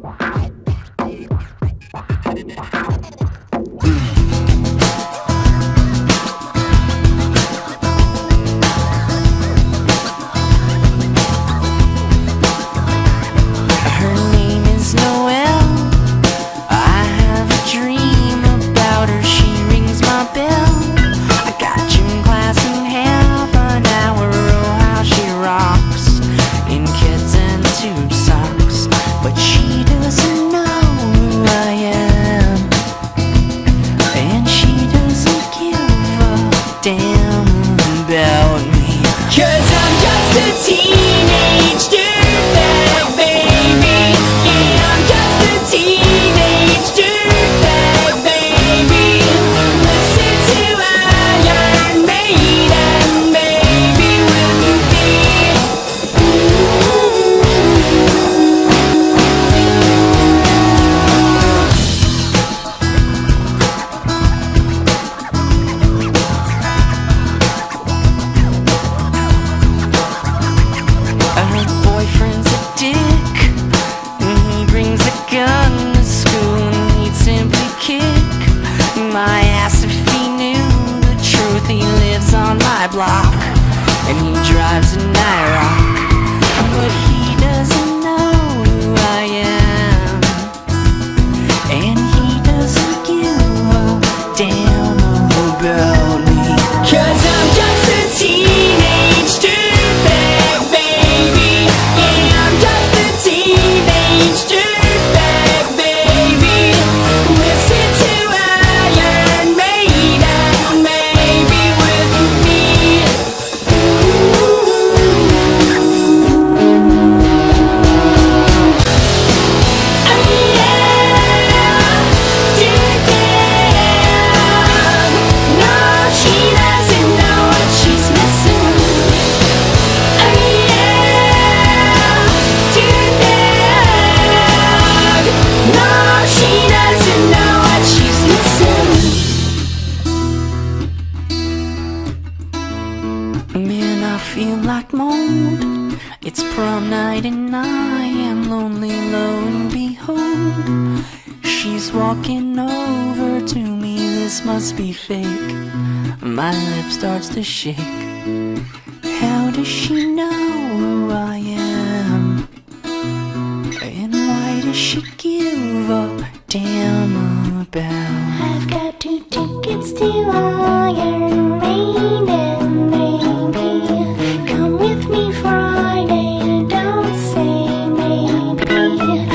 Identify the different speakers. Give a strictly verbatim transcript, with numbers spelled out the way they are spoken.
Speaker 1: Block, and he drives an IROC, but he doesn't know who I am, and he doesn't give a damn about me, 'cause I'm just a teenage dirtbag baby. Yeah, I'm just a teenage dirtbag baby. Listen to Iron Maiden, maybe with me. Man, I feel like mold. It's prom night and I am lonely, lo and behold, she's walking over to me. This must be fake. My lip starts to shake. How does she know who I am? And why does she give a damn about?
Speaker 2: I've got two tickets to Iron Maiden, baby. Come with me Friday, don't say maybe.